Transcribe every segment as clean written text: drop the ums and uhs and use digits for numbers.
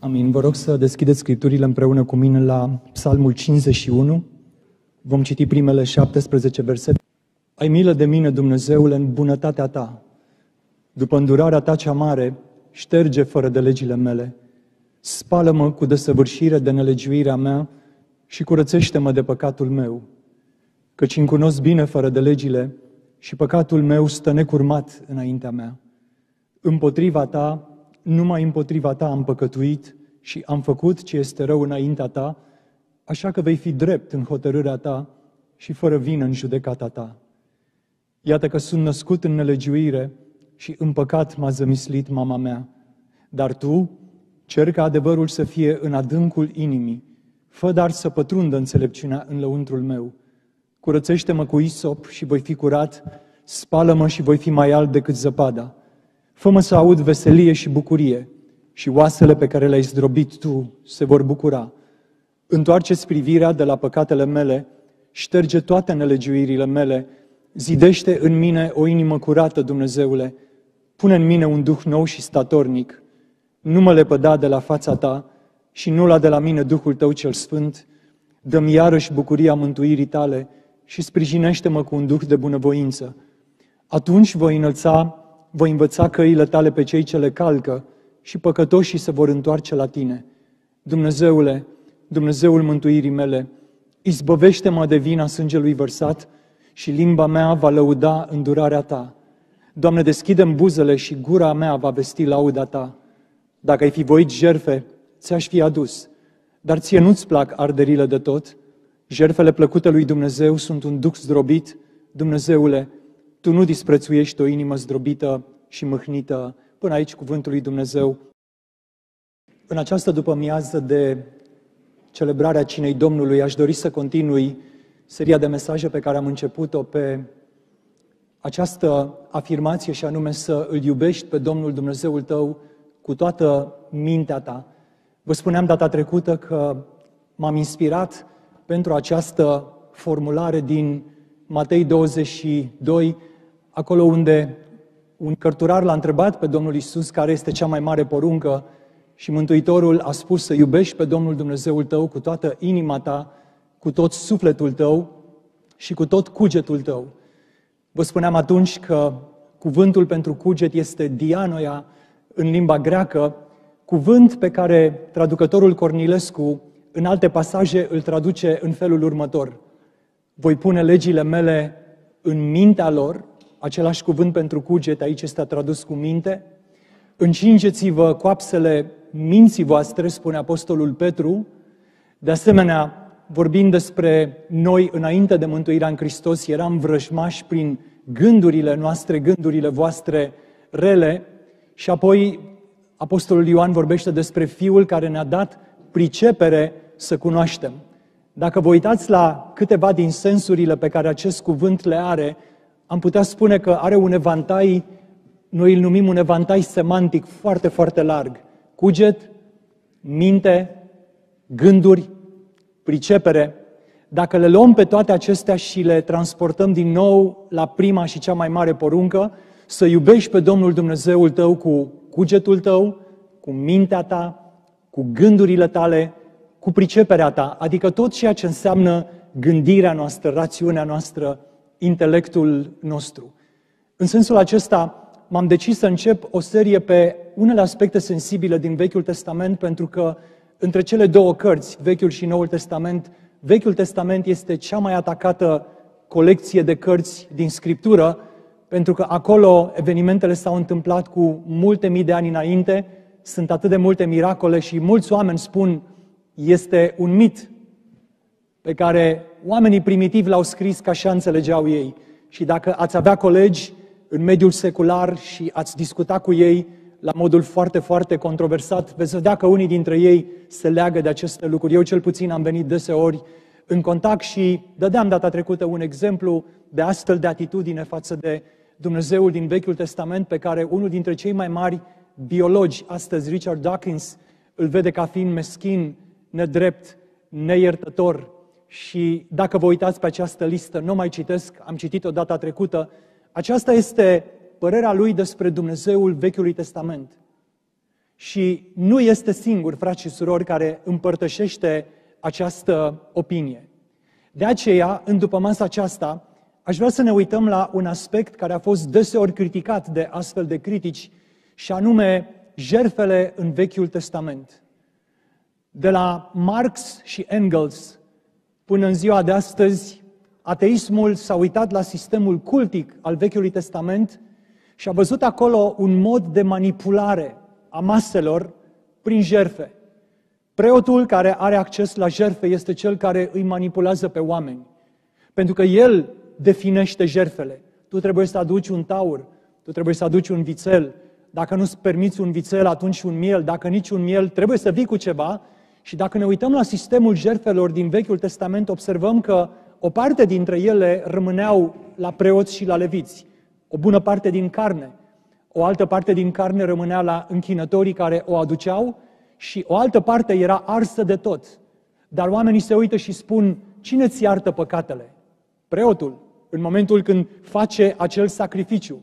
Amin. Vă rog să deschideți scripturile împreună cu mine la Psalmul 51. Vom citi primele 17 versete. Ai milă de mine, Dumnezeule, în bunătatea Ta. După îndurarea Ta cea mare, șterge fără de legile mele. Spală-mă cu desăvârșire de nelegiuirea mea și curățește-mă de păcatul meu. Căci îmi cunosc bine fără de legile și păcatul meu stă necurmat înaintea mea. Împotriva Ta, numai împotriva Ta am păcătuit și am făcut ce este rău înaintea Ta, așa că vei fi drept în hotărârea Ta și fără vină în judecata Ta. Iată că sunt născut în nelegiuire și în păcat m-a zămislit mama mea. Dar Tu cer ca adevărul să fie în adâncul inimii, fă dar să pătrundă înțelepciunea în lăuntrul meu. Curățește-mă cu isop și voi fi curat, spală-mă și voi fi mai alb decât zăpada. Fă-mă să aud veselie și bucurie și oasele pe care le-ai zdrobit Tu se vor bucura. Întoarce-ți privirea de la păcatele mele, șterge toate nelegiuirile mele, zidește în mine o inimă curată, Dumnezeule, pune în mine un duh nou și statornic. Nu mă lepăda de la fața Ta și nu lua de la mine Duhul Tău cel Sfânt. Dă-mi iarăși bucuria mântuirii Tale și sprijinește-mă cu un duh de bunăvoință. Atunci voi învăța căile Tale pe cei ce le calcă și păcătoșii se vor întoarce la Tine. Dumnezeule, Dumnezeul mântuirii mele, izbăvește-mă de vina sângelui vărsat și limba mea va lăuda îndurarea Ta. Doamne, deschide-mi buzele și gura mea va vesti lauda Ta. Dacă ai fi voit jertfe, ți-aș fi adus, dar Ție nu-ți plac arderile de tot. Jertfele plăcute lui Dumnezeu sunt un duh zdrobit. Dumnezeule, Tu nu disprețuiești o inimă zdrobită și mâhnită. Până aici cuvântul lui Dumnezeu. În această după-amiază de celebrarea Cinei Domnului, aș dori să continui seria de mesaje pe care am început-o pe această afirmație și anume să îl iubești pe Domnul Dumnezeul tău cu toată mintea ta. Vă spuneam data trecută că m-am inspirat pentru această formulare din Matei 22, acolo unde un cărturar l-a întrebat pe Domnul Iisus care este cea mai mare poruncă și Mântuitorul a spus să iubești pe Domnul Dumnezeul tău cu toată inima ta, cu tot sufletul tău și cu tot cugetul tău. Vă spuneam atunci că cuvântul pentru cuget este dianoia în limba greacă, cuvânt pe care traducătorul Cornilescu în alte pasaje îl traduce în felul următor. Voi pune legile mele în mintea lor, același cuvânt pentru cuget aici este tradus cu minte. Încingeți-vă coapsele minții voastre, spune Apostolul Petru. De asemenea, vorbind despre noi înainte de mântuirea în Hristos, eram vrăjmași prin gândurile noastre, gândurile voastre rele. Și apoi Apostolul Ioan vorbește despre Fiul care ne-a dat pricepere să cunoaștem. Dacă vă uitați la câteva din sensurile pe care acest cuvânt le are, am putea spune că are un evantai, noi îl numim un evantai semantic foarte, foarte larg. Cuget, minte, gânduri, pricepere. Dacă le luăm pe toate acestea și le transportăm din nou la prima și cea mai mare poruncă, să iubești pe Domnul Dumnezeul tău cu cugetul tău, cu mintea ta, cu gândurile tale, cu priceperea ta, adică tot ceea ce înseamnă gândirea noastră, rațiunea noastră, intelectul nostru. În sensul acesta m-am decis să încep o serie pe unele aspecte sensibile din Vechiul Testament, pentru că între cele două cărți, Vechiul și Noul Testament, Vechiul Testament este cea mai atacată colecție de cărți din Scriptură, pentru că acolo evenimentele s-au întâmplat cu multe mii de ani înainte, sunt atât de multe miracole și mulți oameni spun este un mit pe care oamenii primitivi l-au scris ca așa înțelegeau ei. Și dacă ați avea colegi în mediul secular și ați discuta cu ei la modul foarte, foarte controversat, veți vedea că unii dintre ei se leagă de aceste lucruri. Eu cel puțin am venit deseori în contact și dădeam data trecută un exemplu de astfel de atitudine față de Dumnezeul din Vechiul Testament, pe care unul dintre cei mai mari biologi astăzi, Richard Dawkins, îl vede ca fiind meschin, nedrept, neiertător. Și dacă vă uitați pe această listă, nu mai citesc, am citit-o data trecută, aceasta este părerea lui despre Dumnezeul Vechiului Testament. Și nu este singur, frați și surori, care împărtășește această opinie. De aceea, în dupămasa aceasta, aș vrea să ne uităm la un aspect care a fost deseori criticat de astfel de critici, și anume jertfele în Vechiul Testament. De la Marx și Engels până în ziua de astăzi, ateismul s-a uitat la sistemul cultic al Vechiului Testament și a văzut acolo un mod de manipulare a maselor prin jertfe. Preotul care are acces la jertfe este cel care îi manipulează pe oameni, pentru că el definește jertfele. Tu trebuie să aduci un taur, tu trebuie să aduci un vițel, dacă nu-ți permiți un vițel, atunci un miel, dacă nici un miel, trebuie să vii cu ceva. Și dacă ne uităm la sistemul jertfelor din Vechiul Testament, observăm că o parte dintre ele rămâneau la preoți și la leviți, o bună parte din carne. O altă parte din carne rămânea la închinătorii care o aduceau și o altă parte era arsă de tot. Dar oamenii se uită și spun, cine ți iartă păcatele? Preotul, în momentul când face acel sacrificiu.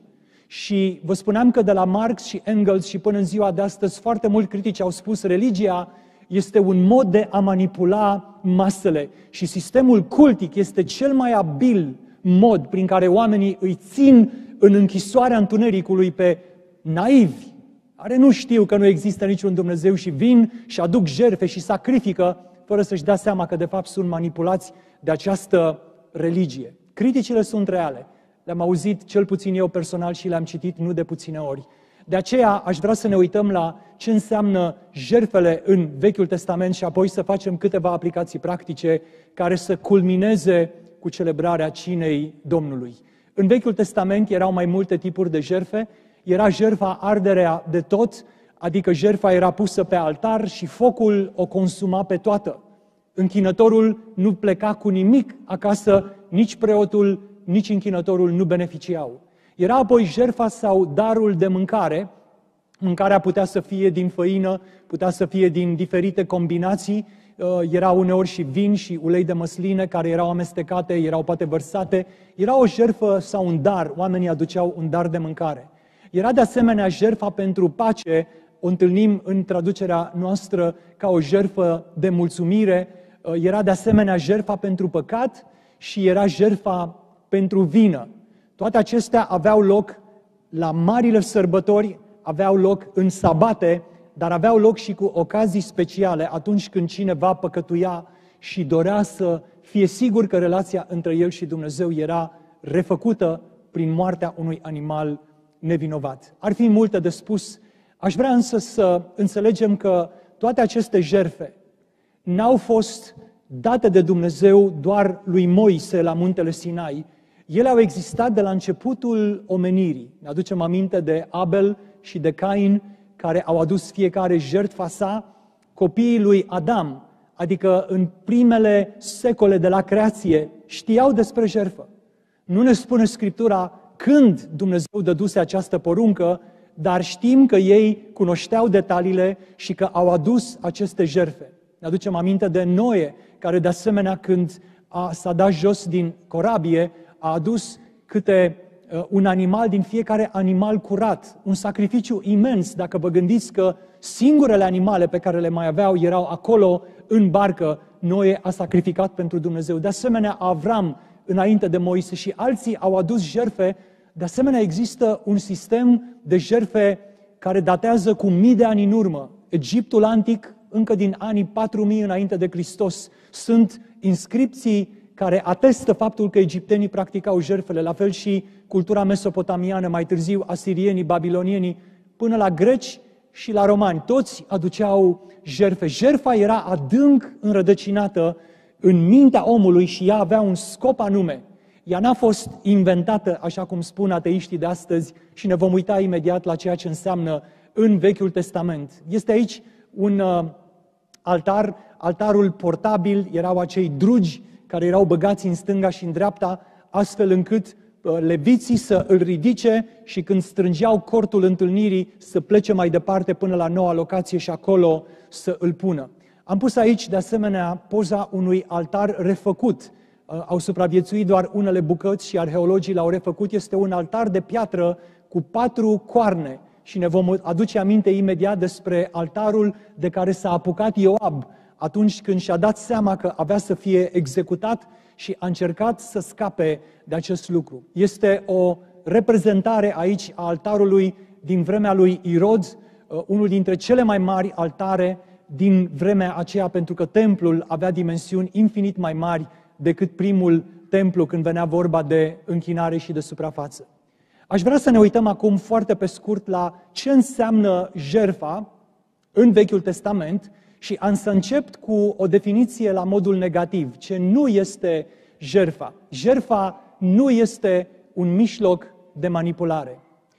Și vă spuneam că de la Marx și Engels și până în ziua de astăzi foarte mulți critici au spus religia este un mod de a manipula masele și sistemul cultic este cel mai abil mod prin care oamenii îi țin în închisoarea întunericului pe naivi, care nu știu că nu există niciun Dumnezeu și vin și aduc jertfe și sacrifică fără să-și dea seama că de fapt sunt manipulați de această religie. Criticile sunt reale. Le-am auzit cel puțin eu personal și le-am citit nu de puține ori. De aceea aș vrea să ne uităm la ce înseamnă jertfele în Vechiul Testament și apoi să facem câteva aplicații practice care să culmineze cu celebrarea cinei Domnului. În Vechiul Testament erau mai multe tipuri de jertfe. Era jertfa arderea de tot, adică jertfa era pusă pe altar și focul o consuma pe toată. Închinătorul nu pleca cu nimic acasă, nici preotul, nici închinătorul nu beneficiau. Era apoi jertfa sau darul de mâncare. Mâncarea putea să fie din făină, putea să fie din diferite combinații. Era uneori și vin și ulei de măsline care erau amestecate, erau poate vărsate. Era o jertfă sau un dar, oamenii aduceau un dar de mâncare. Era de asemenea jertfa pentru pace, o întâlnim în traducerea noastră ca o jertfă de mulțumire. Era de asemenea jertfa pentru păcat și era jertfa pentru vină. Toate acestea aveau loc la marile sărbători, aveau loc în sabate, dar aveau loc și cu ocazii speciale, atunci când cineva păcătuia și dorea să fie sigur că relația între el și Dumnezeu era refăcută prin moartea unui animal nevinovat. Ar fi multe de spus, aș vrea însă să înțelegem că toate aceste jertfe n-au fost date de Dumnezeu doar lui Moise la muntele Sinai. Ele au existat de la începutul omenirii. Ne aducem aminte de Abel și de Cain, care au adus fiecare jertfa sa. Copiii lui Adam, adică în primele secole de la creație, știau despre jertfă. Nu ne spune Scriptura când Dumnezeu dăduse această poruncă, dar știm că ei cunoșteau detaliile și că au adus aceste jertfe. Ne aducem aminte de Noe, care de asemenea când s-a dat jos din corabie, a adus câte un animal din fiecare animal curat, un sacrificiu imens, dacă vă gândiți că singurele animale pe care le mai aveau erau acolo în barcă, Noe a sacrificat pentru Dumnezeu. De asemenea, Avram, înainte de Moise și alții au adus jertfe. De asemenea, există un sistem de jertfe care datează cu mii de ani în urmă. Egiptul antic, încă din anii 4000 înainte de Hristos, sunt inscripții care atestă faptul că egiptenii practicau jertfele, la fel și cultura mesopotamiană, mai târziu asirienii, babilonienii, până la greci și la romani. Toți aduceau jertfe. Jertfa era adânc înrădăcinată în mintea omului și ea avea un scop anume. Ea n-a fost inventată, așa cum spun ateiștii de astăzi, și ne vom uita imediat la ceea ce înseamnă în Vechiul Testament. Este aici un altar, altarul portabil, erau acei drugi care erau băgați în stânga și în dreapta, astfel încât leviții să îl ridice și când strângeau cortul întâlnirii să plece mai departe până la noua locație și acolo să îl pună. Am pus aici de asemenea poza unui altar refăcut. Au supraviețuit doar unele bucăți și arheologii l-au refăcut. Este un altar de piatră cu 4 coarne și ne vom aduce aminte imediat despre altarul de care s-a apucat Ioab atunci când și-a dat seama că avea să fie executat și a încercat să scape de acest lucru. Este o reprezentare aici a altarului din vremea lui Irod, unul dintre cele mai mari altare din vremea aceea, pentru că templul avea dimensiuni infinit mai mari decât primul templu când venea vorba de închinare și de suprafață. Aș vrea să ne uităm acum foarte pe scurt la ce înseamnă jertfa în Vechiul Testament și am să încep cu o definiție la modul negativ. Ce nu este jertfa? Jertfa nu este un mijloc de manipulare.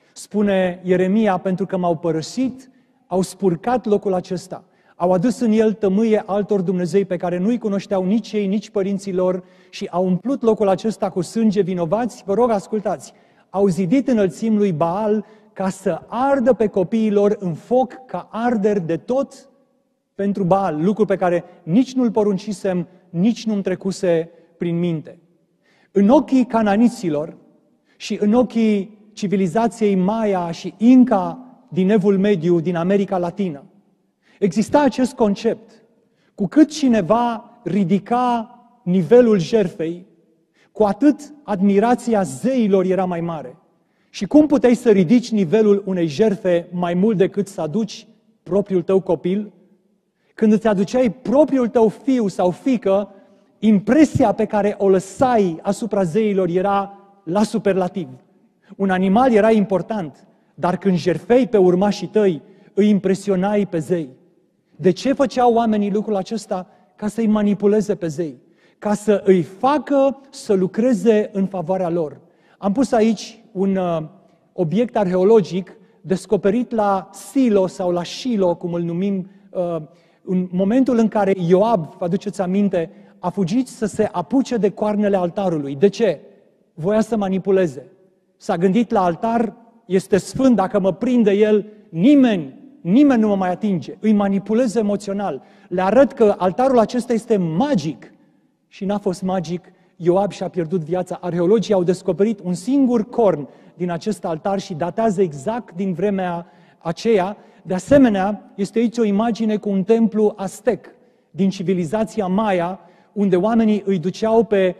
Spune Ieremia, pentru că m-au părăsit, au spurcat locul acesta. Au adus în el tămâie altor dumnezei pe care nu-i cunoșteau nici ei, nici părinții lor și au umplut locul acesta cu sânge vinovați. Vă rog, ascultați! Au zidit înălțimi lui Baal ca să ardă pe copiii lor în foc ca arderi de tot pentru Baal, lucru pe care nici nu-l poruncisem, nici nu-mi trecuse prin minte. În ochii cananiților și în ochii civilizației Maya și Inca din Evul Mediu, din America Latină, exista acest concept. Cu cât cineva ridica nivelul jertfei, cu atât admirația zeilor era mai mare. Și cum puteai să ridici nivelul unei jertfe mai mult decât să aduci propriul tău copil? Când îți aduceai propriul tău fiu sau fiică, impresia pe care o lăsai asupra zeilor era la superlativ. Un animal era important, dar când jertfei pe urmașii tăi, îi impresionai pe zei. De ce făceau oamenii lucrul acesta? Ca să-i manipuleze pe zei, ca să îi facă să lucreze în favoarea lor. Am pus aici un obiect arheologic descoperit la Silo sau la Shilo, cum îl numim, în momentul în care Ioab, vă aduceți aminte, a fugit să se apuce de coarnele altarului. De ce? Voia să manipuleze. S-a gândit la altar, este sfânt, dacă mă prinde el, nimeni nu mă mai atinge. Îi manipulez emoțional. Le arăt că altarul acesta este magic. Și n-a fost magic, Ioab și-a pierdut viața. Arheologii au descoperit un singur corn din acest altar și datează exact din vremea aceea. De asemenea, este aici o imagine cu un templu aztec din civilizația Maya, unde oamenii îi duceau pe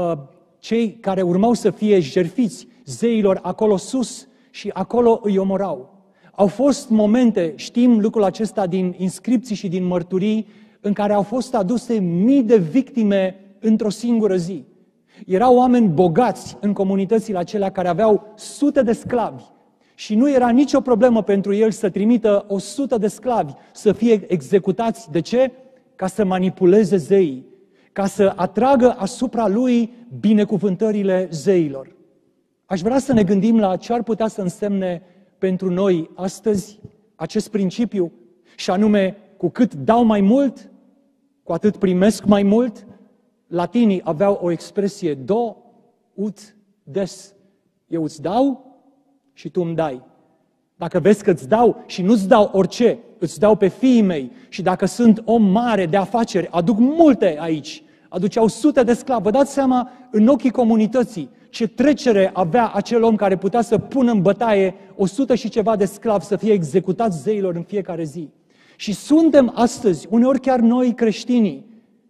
cei care urmau să fie jertfiți zeilor acolo sus și acolo îi omorau. Au fost momente, știm lucrul acesta din inscripții și din mărturii, în care au fost aduse mii de victime într-o singură zi. Erau oameni bogați în comunitățile acelea care aveau sute de sclavi și nu era nicio problemă pentru el să trimită 100 de sclavi să fie executați. De ce? Ca să manipuleze zeii, ca să atragă asupra lui binecuvântările zeilor. Aș vrea să ne gândim la ce ar putea să însemne pentru noi astăzi acest principiu, și anume, cu cât dau mai mult, cu atât primesc mai mult. Latinii aveau o expresie, do, ut, des. Eu îți dau și tu îmi dai. Dacă vezi că îți dau și nu-ți dau orice, îți dau pe fiii mei și dacă sunt om mare de afaceri, aduc multe aici, aduceau sute de sclavi. Vă dați seama în ochii comunității ce trecere avea acel om care putea să pună în bătaie 100 și ceva de sclavi să fie executați zeilor în fiecare zi. Și suntem astăzi, uneori chiar noi creștinii,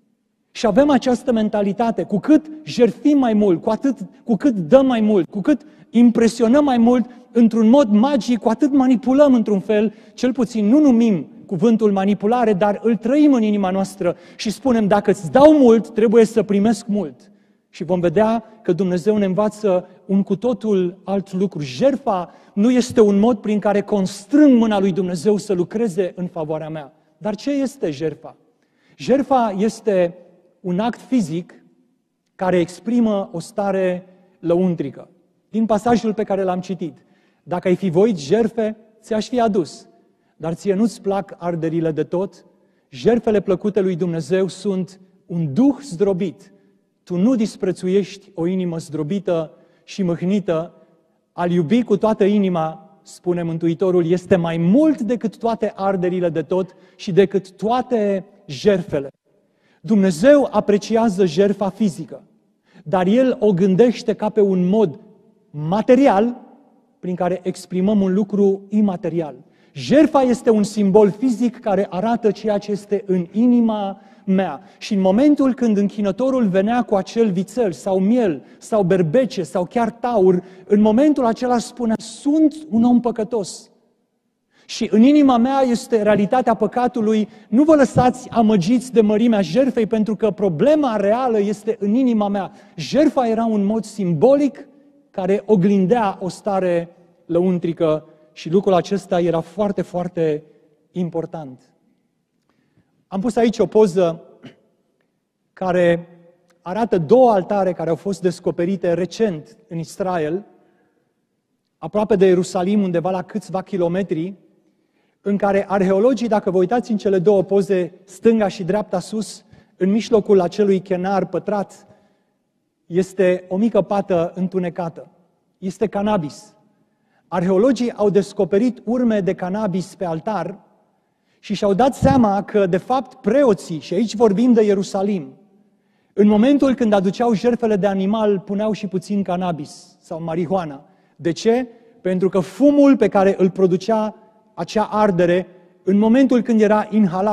și avem această mentalitate, cu cât jertfim mai mult, cu cât dăm mai mult, cu cât impresionăm mai mult, într-un mod magic, cu atât manipulăm într-un fel, cel puțin nu numim cuvântul manipulare, dar îl trăim în inima noastră și spunem, dacă îți dau mult, trebuie să primesc mult. Și vom vedea că Dumnezeu ne învață un cu totul alt lucru. Jertfa nu este un mod prin care constrâng mâna lui Dumnezeu să lucreze în favoarea mea. Dar ce este jertfa? Jertfa este un act fizic care exprimă o stare lăuntrică. Din pasajul pe care l-am citit. Dacă ai fi voit jertfe, ți-aș fi adus. Dar ție nu-ți plac arderile de tot? Jertfele plăcute lui Dumnezeu sunt un duh zdrobit. Tu nu disprețuiești o inimă zdrobită și mâhnită. Al iubi cu toată inima, spune Mântuitorul, este mai mult decât toate arderile de tot și decât toate jertfele. Dumnezeu apreciază jertfa fizică, dar El o gândește ca pe un mod material prin care exprimăm un lucru imaterial. Jertfa este un simbol fizic care arată ceea ce este în inima mea. Și în momentul când închinătorul venea cu acel vițel sau miel sau berbece sau chiar taur, în momentul acela spunea: sunt un om păcătos. Și în inima mea este realitatea păcatului. Nu vă lăsați amăgiți de mărimea jertfei, pentru că problema reală este în inima mea. Jertfa era un mod simbolic care oglindea o stare lăuntrică și lucrul acesta era foarte, foarte important. Am pus aici o poză care arată două altare care au fost descoperite recent în Israel, aproape de Ierusalim, undeva la câțiva kilometri, în care arheologii, dacă vă uitați în cele două poze, stânga și dreapta sus, în mijlocul acelui chenar pătrat, este o mică pată întunecată. Este cannabis. Arheologii au descoperit urme de cannabis pe altar și și-au dat seama că, de fapt, preoții, și aici vorbim de Ierusalim, în momentul când aduceau jertfele de animal, puneau și puțin cannabis sau marihuana. De ce? Pentru că fumul pe care îl producea acea ardere, în momentul când era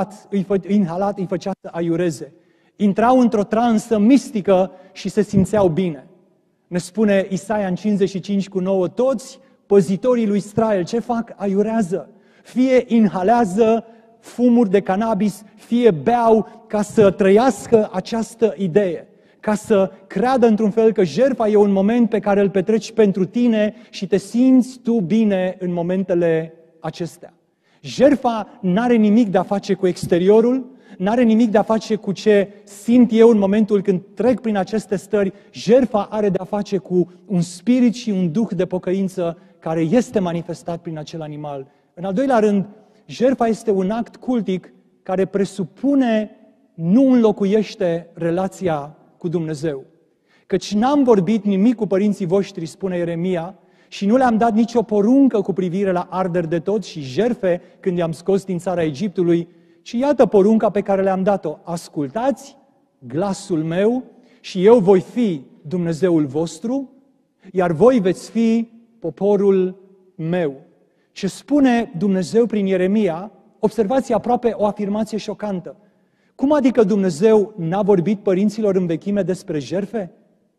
inhalat, îi făcea să aiureze. Intrau într-o transă mistică și se simțeau bine. Ne spune Isaia în 55:9, toți păzitorii lui Israel ce fac? Aiurează. Fie inhalează fumuri de cannabis, fie beau ca să trăiască această idee, ca să creadă într-un fel că jertfa e un moment pe care îl petreci pentru tine și te simți tu bine în momentele acestea. Jertfa n-are nimic de a face cu exteriorul, n-are nimic de a face cu ce simt eu în momentul când trec prin aceste stări. Jertfa are de a face cu un spirit și un duh de pocăință care este manifestat prin acel animal. În al doilea rând, jertfa este un act cultic care presupune, nu înlocuiește relația cu Dumnezeu. Căci n-am vorbit nimic cu părinții voștri, spune Ieremia, și nu le-am dat nicio poruncă cu privire la arderi de tot și jertfe când i-am scos din țara Egiptului, ci iată porunca pe care le-am dat-o. Ascultați glasul meu și eu voi fi Dumnezeul vostru, iar voi veți fi poporul meu. Ce spune Dumnezeu prin Ieremia, observați aproape o afirmație șocantă. Cum adică Dumnezeu n-a vorbit părinților în vechime despre jertfe?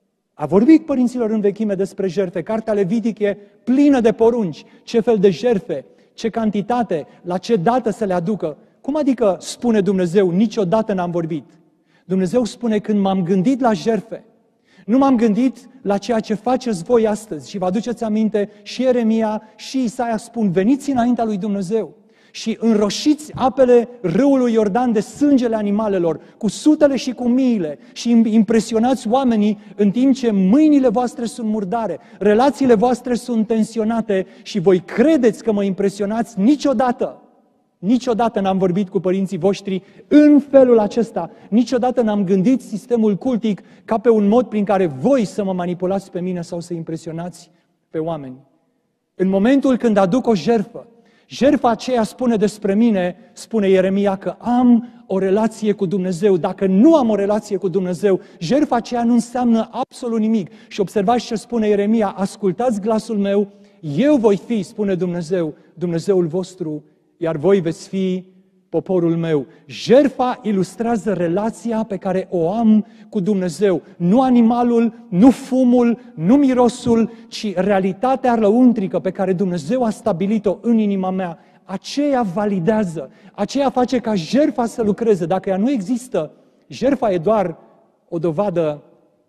A vorbit părinților în vechime despre jertfe. Cartea Levitic e plină de porunci. Ce fel de jertfe, ce cantitate, la ce dată să le aducă. Cum adică spune Dumnezeu, niciodată n-am vorbit? Dumnezeu spune, când m-am gândit la jertfe, nu m-am gândit la ceea ce faceți voi astăzi. Și vă aduceți aminte, și Ieremia și Isaia spun, veniți înaintea lui Dumnezeu și înroșiți apele râului Iordan de sângele animalelor, cu sutele și cu miile, și impresionați oamenii în timp ce mâinile voastre sunt murdare, relațiile voastre sunt tensionate și voi credeți că mă impresionați? Niciodată! Niciodată n-am vorbit cu părinții voștri în felul acesta. Niciodată n-am gândit sistemul cultic ca pe un mod prin care voi să mă manipulați pe mine sau să impresionați pe oameni. În momentul când aduc o jertfă, jertfa aceea spune despre mine, spune Ieremia, că am o relație cu Dumnezeu. Dacă nu am o relație cu Dumnezeu, jertfa aceea nu înseamnă absolut nimic. Și observați ce spune Ieremia, ascultați glasul meu, eu voi fi, spune Dumnezeu, Dumnezeul vostru, iar voi veți fi poporul meu. Jertfa ilustrează relația pe care o am cu Dumnezeu. Nu animalul, nu fumul, nu mirosul, ci realitatea lăuntrică pe care Dumnezeu a stabilit-o în inima mea. Aceea validează, aceea face ca jertfa să lucreze. Dacă ea nu există, jertfa e doar o dovadă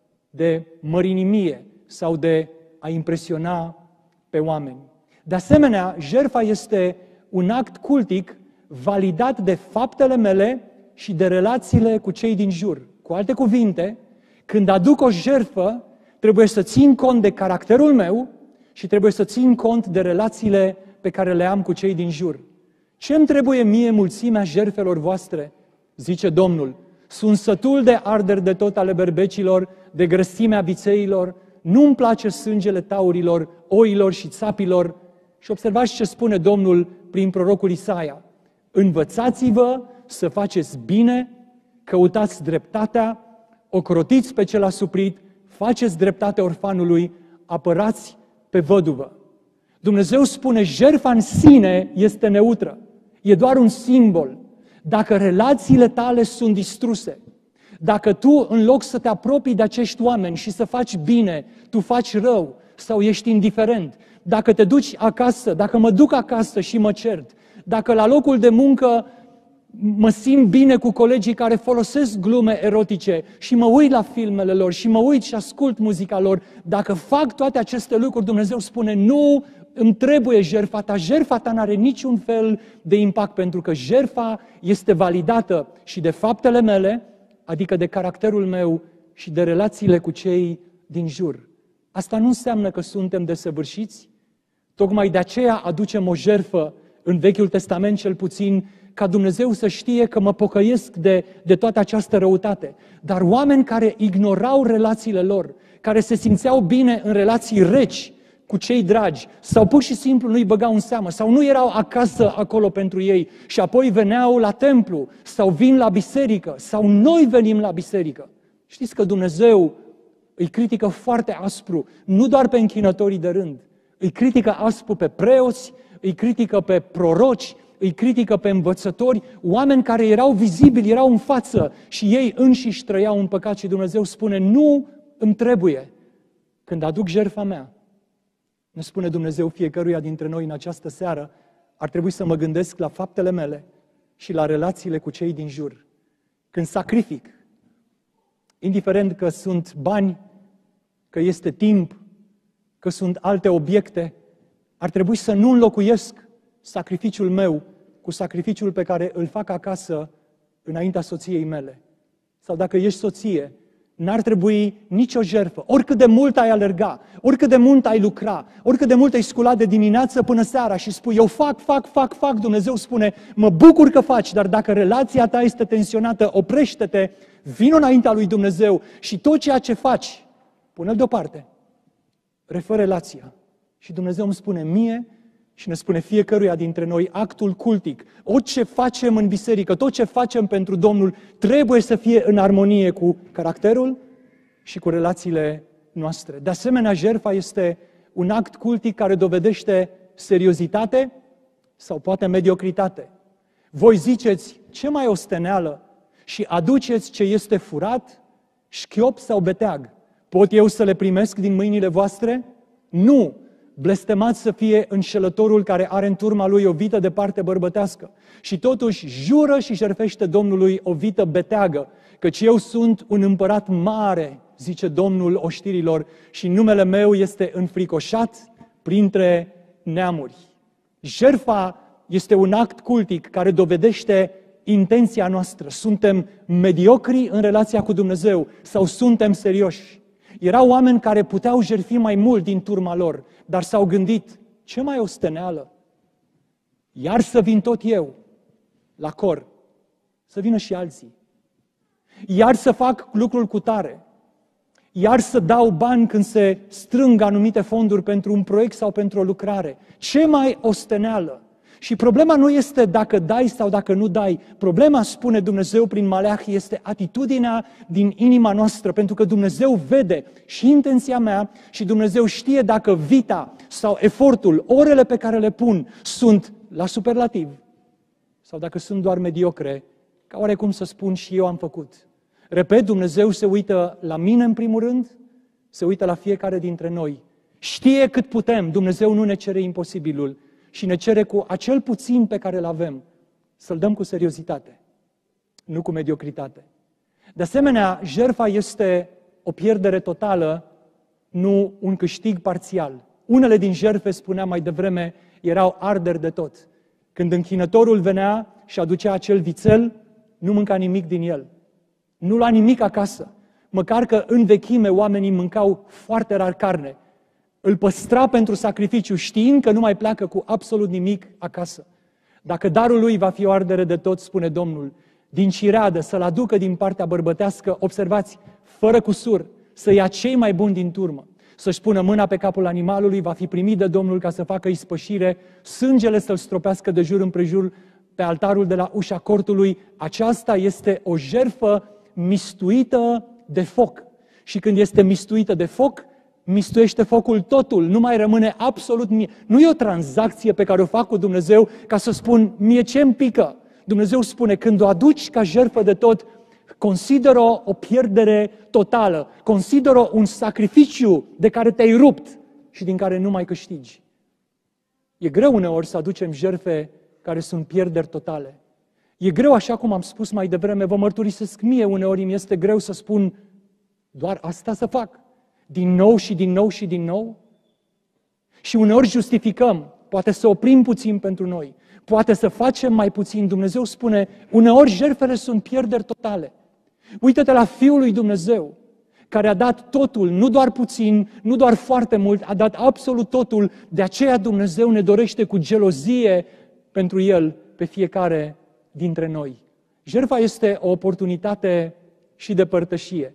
de mărinimie sau de a impresiona pe oameni. De asemenea, jertfa este un act cultic validat de faptele mele și de relațiile cu cei din jur. Cu alte cuvinte, când aduc o jertfă, trebuie să țin cont de caracterul meu și trebuie să țin cont de relațiile pe care le am cu cei din jur. Ce-mi trebuie mie mulțimea jertfelor voastre? Zice Domnul. Sunt sătul de arderi de tot ale berbecilor, de grăsimea vițeilor, nu-mi place sângele taurilor, oilor și țapilor. Și observați ce spune Domnul prin prorocul Isaia. Învățați-vă să faceți bine, căutați dreptatea, ocrotiți pe cel asuprit, faceți dreptate orfanului, apărați pe văduvă. Dumnezeu spune, jertfa în sine este neutră. E doar un simbol. Dacă relațiile tale sunt distruse, dacă tu, în loc să te apropii de acești oameni și să faci bine, tu faci rău sau ești indiferent, dacă te duci acasă, dacă mă duc acasă și mă cert, dacă la locul de muncă mă simt bine cu colegii care folosesc glume erotice și mă uit la filmele lor și mă uit și ascult muzica lor, dacă fac toate aceste lucruri, Dumnezeu spune, nu îmi trebuie jertfa ta n-are niciun fel de impact, pentru că jertfa este validată și de faptele mele, adică de caracterul meu și de relațiile cu cei din jur. Asta nu înseamnă că suntem desăvârșiți, tocmai de aceea aducem o jertfă în Vechiul Testament cel puțin, ca Dumnezeu să știe că mă pocăiesc de toată această răutate. Dar oameni care ignorau relațiile lor, care se simțeau bine în relații reci cu cei dragi, sau pur și simplu nu-i băgau în seamă, sau nu erau acasă acolo pentru ei și apoi veneau la templu, sau vin la biserică, sau noi venim la biserică. Știți că Dumnezeu îi critică foarte aspru, nu doar pe închinătorii de rând, îi critică aspru pe preoți, îi critică pe proroci, îi critică pe învățători, oameni care erau vizibili, erau în față și ei înșiși trăiau în păcat și Dumnezeu spune, nu îmi trebuie. Când aduc jertfa mea, ne spune Dumnezeu fiecăruia dintre noi în această seară, ar trebui să mă gândesc la faptele mele și la relațiile cu cei din jur. Când sacrific, indiferent că sunt bani, că este timp, că sunt alte obiecte, ar trebui să nu înlocuiesc sacrificiul meu cu sacrificiul pe care îl fac acasă înaintea soției mele. Sau dacă ești soție, n-ar trebui nicio jertfă. Oricât de mult ai alerga, oricât de mult ai lucra, oricât de mult ai scula de dimineață până seara și spui, eu fac, Dumnezeu spune, mă bucur că faci, dar dacă relația ta este tensionată, oprește-te, vino înaintea lui Dumnezeu și tot ceea ce faci, pune-l deoparte, refă relația. Și Dumnezeu îmi spune mie și ne spune fiecăruia dintre noi actul cultic. Orice facem în biserică, tot ce facem pentru Domnul, trebuie să fie în armonie cu caracterul și cu relațiile noastre. De asemenea, jertfa este un act cultic care dovedește seriozitate sau poate mediocritate. Voi ziceți, ce mai osteneală și aduceți ce este furat, șchiop sau beteag. Pot eu să le primesc din mâinile voastre? Nu! Blestemați să fie înșelătorul care are în turma lui o vită de parte bărbătească și totuși jură și jertfește Domnului o vită beteagă, căci eu sunt un împărat mare, zice Domnul oștirilor, și numele meu este înfricoșat printre neamuri. Jertfa este un act cultic care dovedește intenția noastră. Suntem mediocri în relația cu Dumnezeu sau suntem serioși? Erau oameni care puteau jertfi mai mult din turma lor, dar s-au gândit, ce mai osteneală? Iar să vin tot eu la cor, să vină și alții. Iar să fac lucruri cu tare. Iar să dau bani când se strâng anumite fonduri pentru un proiect sau pentru o lucrare. Ce mai osteneală? Și problema nu este dacă dai sau dacă nu dai. Problema, spune Dumnezeu prin Maleahi, este atitudinea din inima noastră, pentru că Dumnezeu vede și intenția mea și Dumnezeu știe dacă vita sau efortul, orele pe care le pun sunt la superlativ sau dacă sunt doar mediocre, ca oarecum să spun și eu am făcut. Repet, Dumnezeu se uită la mine în primul rând, se uită la fiecare dintre noi. Știe cât putem, Dumnezeu nu ne cere imposibilul, și ne cere cu acel puțin pe care îl avem să-l dăm cu seriozitate, nu cu mediocritate. De asemenea, jertfa este o pierdere totală, nu un câștig parțial. Unele din jertfe, spuneam mai devreme, erau arderi de tot. Când închinătorul venea și aducea acel vițel, nu mânca nimic din el. Nu lua nimic acasă. Măcar că în vechime oamenii mâncau foarte rar carne. Îl păstra pentru sacrificiu, știind că nu mai pleacă cu absolut nimic acasă. Dacă darul lui va fi o ardere de tot, spune Domnul, din cireadă, să-l aducă din partea bărbătească, observați, fără cusur, să ia cei mai buni din turmă, să-și pună mâna pe capul animalului, va fi primit de Domnul ca să facă ispășire, sângele să-l stropească de jur împrejur pe altarul de la ușa cortului. Aceasta este o jertfă mistuită de foc. Și când este mistuită de foc, mistuiește focul totul, nu mai rămâne absolut mie. Nu e o tranzacție pe care o fac cu Dumnezeu ca să spun mie ce-mi pică. Dumnezeu spune, când o aduci ca jertfă de tot, consider-o o pierdere totală, consider-o un sacrificiu de care te-ai rupt și din care nu mai câștigi. E greu uneori să aducem jertfe care sunt pierderi totale. E greu, așa cum am spus mai devreme, vă mărturisesc mie, uneori mi este greu să spun doar asta să fac. Din nou și din nou și din nou. Și uneori justificăm, poate să oprim puțin pentru noi, poate să facem mai puțin. Dumnezeu spune, uneori jertfele sunt pierderi totale. Uită-te la Fiul lui Dumnezeu, care a dat totul, nu doar puțin, nu doar foarte mult, a dat absolut totul. De aceea Dumnezeu ne dorește cu gelozie pentru El pe fiecare dintre noi. Jertfa este o oportunitate și de părtășie.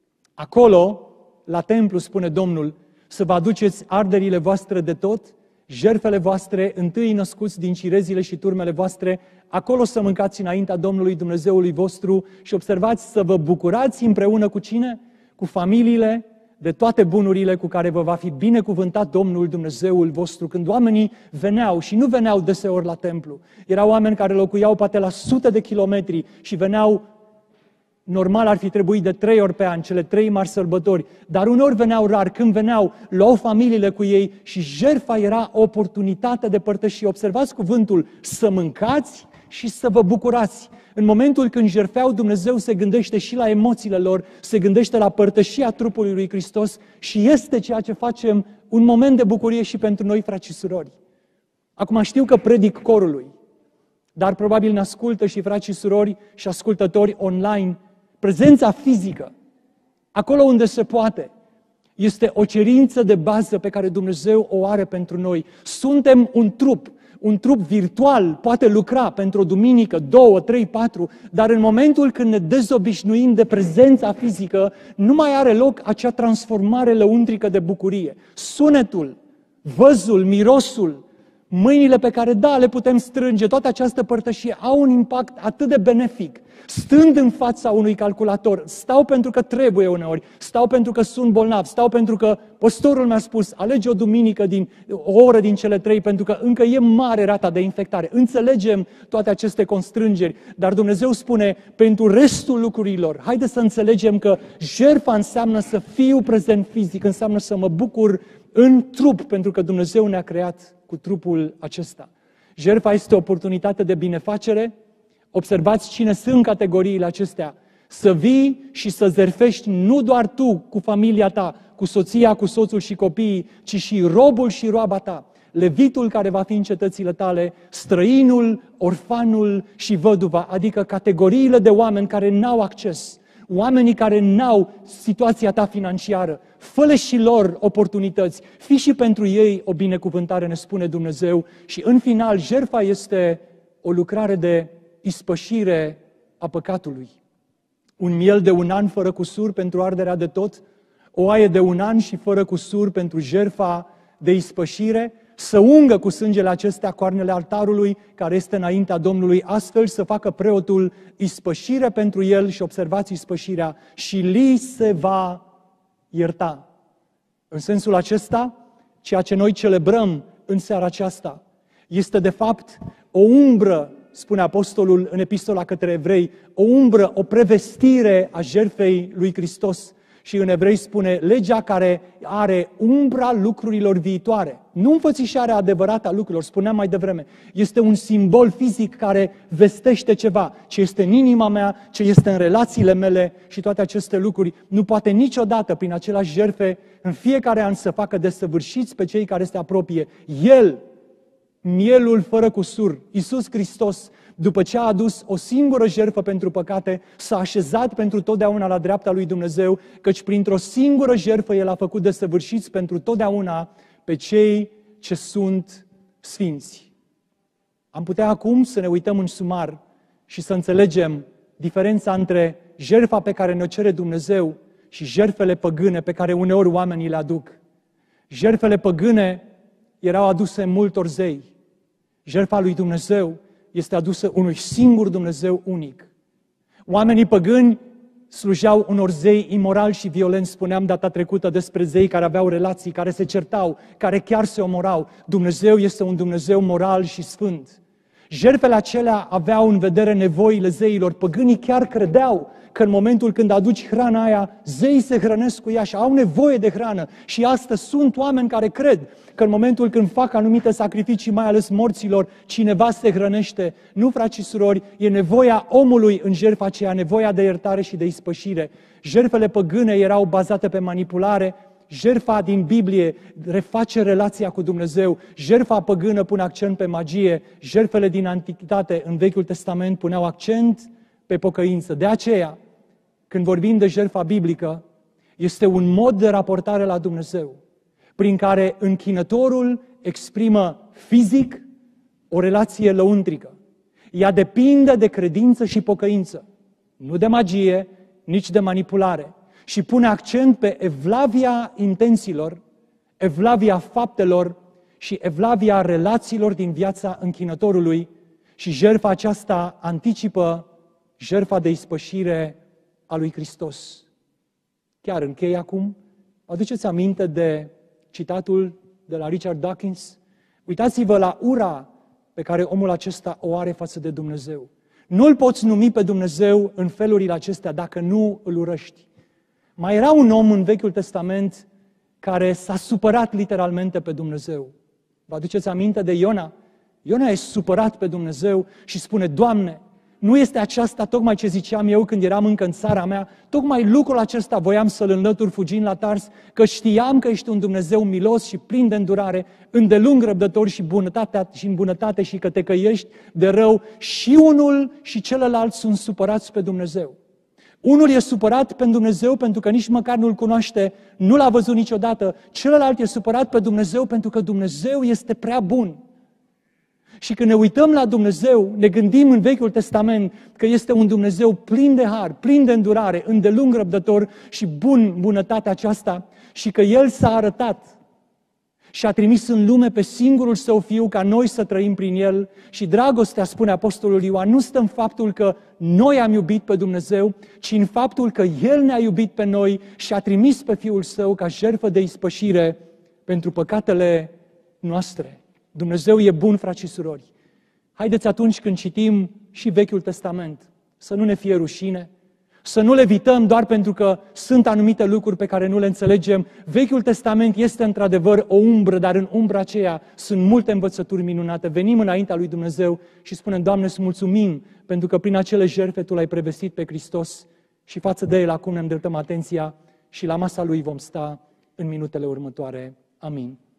Acolo, la templu, spune Domnul, să vă aduceți arderile voastre de tot, jertfele voastre, întâi născuți din cirezile și turmele voastre, acolo să mâncați înaintea Domnului Dumnezeului vostru și observați să vă bucurați împreună cu cine? Cu familiile, de toate bunurile cu care vă va fi binecuvântat Domnul Dumnezeul vostru. Când oamenii veneau și nu veneau deseori la templu, erau oameni care locuiau poate la sute de kilometri și veneau, normal ar fi trebuit de 3 ori pe an, cele 3 mari sărbători, dar uneori veneau rar. Când veneau, luau familiile cu ei și jertfa era o oportunitate de părtășie. Observați cuvântul, să mâncați și să vă bucurați. În momentul când jertfeau, Dumnezeu se gândește și la emoțiile lor, se gândește la părtășia trupului lui Hristos și este ceea ce facem un moment de bucurie și pentru noi, frați și surori. Acum știu că predic corului, dar probabil ne ascultă și frați și surori și ascultători online. Prezența fizică, acolo unde se poate, este o cerință de bază pe care Dumnezeu o are pentru noi. Suntem un trup virtual, poate lucra pentru o duminică, 2, 3, 4, dar în momentul când ne dezobișnuim de prezența fizică, nu mai are loc acea transformare lăuntrică de bucurie. Sunetul, văzul, mirosul, mâinile pe care, da, le putem strânge, toată această părtășie au un impact atât de benefic. Stând în fața unui calculator, stau pentru că trebuie uneori, stau pentru că sunt bolnav, stau pentru că păstorul mi-a spus, alege o duminică, o oră din cele 3, pentru că încă e mare rata de infectare. Înțelegem toate aceste constrângeri, dar Dumnezeu spune, pentru restul lucrurilor, haideți să înțelegem că jertfa înseamnă să fiu prezent fizic, înseamnă să mă bucur în trup, pentru că Dumnezeu ne-a creat cu trupul acesta. Jertfa este o oportunitate de binefacere. Observați cine sunt categoriile acestea. Să vii și să jertfești nu doar tu cu familia ta, cu soția, cu soțul și copiii, ci și robul și roaba ta, levitul care va fi în cetățile tale, străinul, orfanul și văduva, adică categoriile de oameni care n-au acces, oamenii care n-au situația ta financiară. Fă-le și lor oportunități, fii și pentru ei o binecuvântare, ne spune Dumnezeu. Și în final, jertfa este o lucrare de ispășire a păcatului. Un miel de 1 an fără cusur pentru arderea de tot, o oaie de 1 an și fără cusur pentru jertfa de ispășire, să ungă cu sângele acestea coarnele altarului care este înaintea Domnului, astfel să facă preotul ispășire pentru el și observați ispășirea și li se va ierta. În sensul acesta, ceea ce noi celebrăm în seara aceasta este de fapt o umbră, spune apostolul în epistola către evrei, o umbră, o prevestire a jertfei lui Hristos. Și în evrei spune, legea care are umbra lucrurilor viitoare, nu înfățișarea adevărată a lucrurilor, spuneam mai devreme, este un simbol fizic care vestește ceva, ce este în inima mea, ce este în relațiile mele și toate aceste lucruri. Nu poate niciodată prin aceleași jertfe în fiecare an să facă desăvârșiți pe cei care se apropie. El, mielul fără cusur, Iisus Hristos, după ce a adus o singură jertfă pentru păcate, s-a așezat pentru totdeauna la dreapta lui Dumnezeu, căci printr-o singură jertfă El a făcut desăvârșiți pentru totdeauna pe cei ce sunt sfinți. Am putea acum să ne uităm în sumar și să înțelegem diferența între jertfa pe care ne-o cere Dumnezeu și jertfele păgâne pe care uneori oamenii le aduc. Jertfele păgâne erau aduse multor zei. Jertfa lui Dumnezeu este adusă unui singur Dumnezeu unic. Oamenii păgâni slujeau unor zei imorali și violenți, spuneam data trecută despre zei care aveau relații, care se certau, care chiar se omorau. Dumnezeu este un Dumnezeu moral și sfânt. Jertfele acelea aveau în vedere nevoile zeilor. Păgânii chiar credeau că în momentul când aduci hrana aia, zeii se hrănesc cu ea și au nevoie de hrană. Și astăzi sunt oameni care cred că în momentul când fac anumite sacrificii, mai ales morților, cineva se hrănește. Nu, frați și surori, e nevoia omului în jertfa aceea, nevoia de iertare și de ispășire. Jertfele păgâne erau bazate pe manipulare. Jertfa din Biblie reface relația cu Dumnezeu. Jertfa păgână pune accent pe magie. Jertfele din Antichitate, în Vechiul Testament, puneau accent pe pocăință. De aceea, când vorbim de jertfa biblică, este un mod de raportare la Dumnezeu, prin care închinătorul exprimă fizic o relație lăuntrică. Ea depinde de credință și pocăință, nu de magie, nici de manipulare. Și pune accent pe evlavia intențiilor, evlavia faptelor și evlavia relațiilor din viața închinătorului, și jertfa aceasta anticipă jertfa de ispășire a lui Hristos. Chiar închei acum. Aduceți aminte de citatul de la Richard Dawkins? Uitați-vă la ura pe care omul acesta o are față de Dumnezeu. Nu-L poți numi pe Dumnezeu în felurile acestea dacă nu îl urăști. Mai era un om în Vechiul Testament care s-a supărat literalmente pe Dumnezeu. Vă aduceți aminte de Iona? Iona e supărat pe Dumnezeu și spune: Doamne, nu este aceasta tocmai ce ziceam eu când eram încă în țara mea? Tocmai lucrul acesta voiam să-l înlătur fugind la Tars, că știam că ești un Dumnezeu milos și plin de îndurare, îndelung răbdător și în bunătate și că te căiești de rău. Și unul și celălalt sunt supărați pe Dumnezeu. Unul e supărat pe Dumnezeu pentru că nici măcar nu-L cunoaște, nu L-a văzut niciodată. Celălalt e supărat pe Dumnezeu pentru că Dumnezeu este prea bun. Și când ne uităm la Dumnezeu, ne gândim în Vechiul Testament că este un Dumnezeu plin de har, plin de îndurare, îndelung răbdător și bunătatea aceasta, și că El s-a arătat și a trimis în lume pe singurul Său Fiu ca noi să trăim prin El. Și dragostea, spune Apostolul Ioan, nu stă în faptul că noi am iubit pe Dumnezeu, ci în faptul că El ne-a iubit pe noi și a trimis pe Fiul Său ca jertfă de ispășire pentru păcatele noastre. Dumnezeu e bun, frați și surori. Haideți atunci când citim și Vechiul Testament să nu ne fie rușine, să nu le evităm doar pentru că sunt anumite lucruri pe care nu le înțelegem. Vechiul Testament este într-adevăr o umbră, dar în umbra aceea sunt multe învățături minunate. Venim înaintea lui Dumnezeu și spunem: Doamne, îți mulțumim pentru că prin acele jertfe Tu L-ai prevestit pe Hristos și față de El acum ne îndreptăm atenția și la masa Lui vom sta în minutele următoare. Amin.